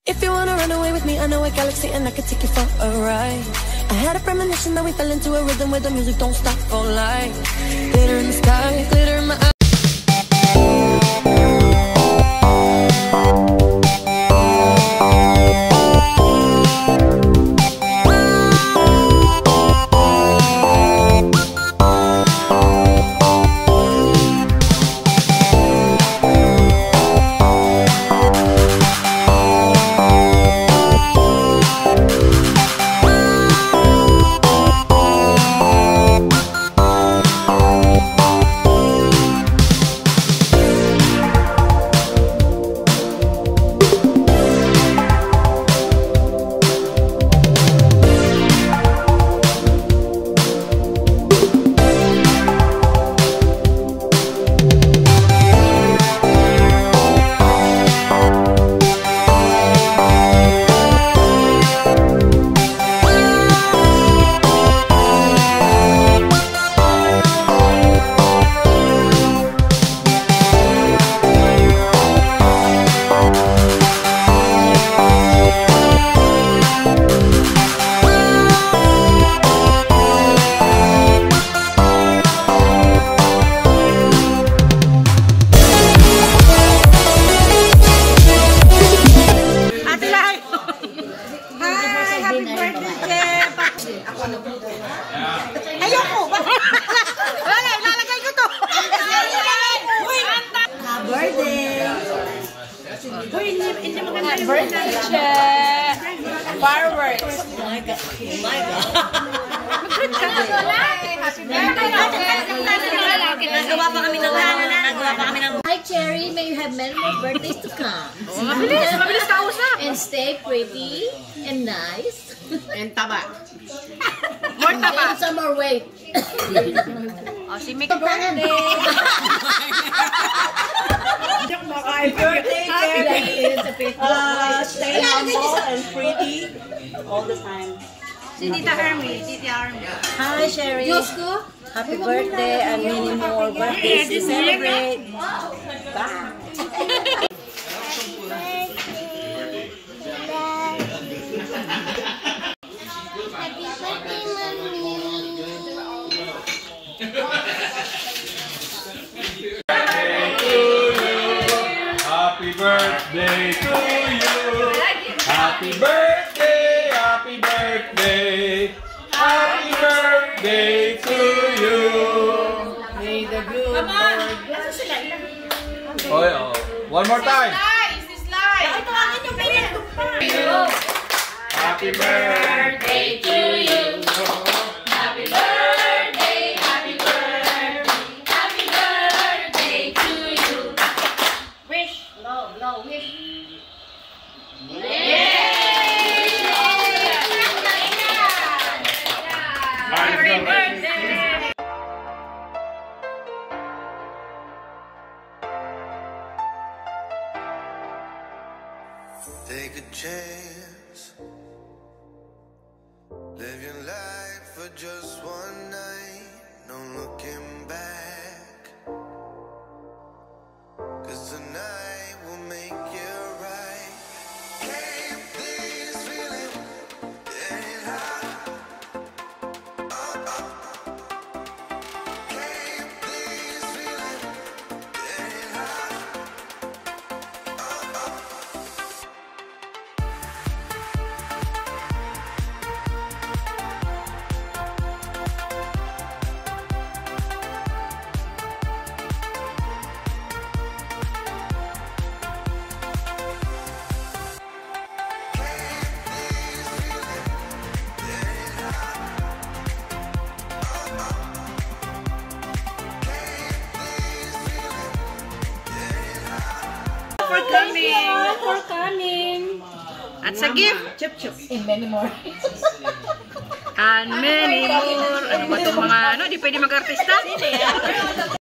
If you wanna run away with me, I know a galaxy and I could take you for a ride. I had a premonition that we fell into a rhythm where the music don't stop for life. Glitter in the sky, glitter in my eyes. Ayoko! Wala, ilalagay ko to! Birthday! Uy, hindi maganda yung birthday check! Fireworks! Oh my God! Mag-greet ka! Happy birthday! Nagawa pa kami ng... Hi, Cherry. May you have many more birthdays to come. Mabilis! Mabilis ka usap! And stay pretty and nice. And taba. More taba. And some more weight. Oh, si Mick birthday! Happy birthday, Cherry! Stay humble and pretty all the time. Si Tita Army. Hi, Cherry. Happy birthday and many more birthdays to celebrate. Bye. Happy birthday to you. Happy birthday, happy birthday. Happy birthday to you. May the good Lord bless you. Oh, one more time. Happy birthday to you. Happy birthday, happy birthday, happy birthday to you. Wish, blow, wish. Happy birthday. Take a chance. Live your life for just one night. No looking back. 'Cause tonight will make you right. Keep this feeling getting hot. Keep this feeling getting hot. For coming. At sa gift, chup-chup. And many more. And many more. Ano ba itong mga, di pwede mag-artista?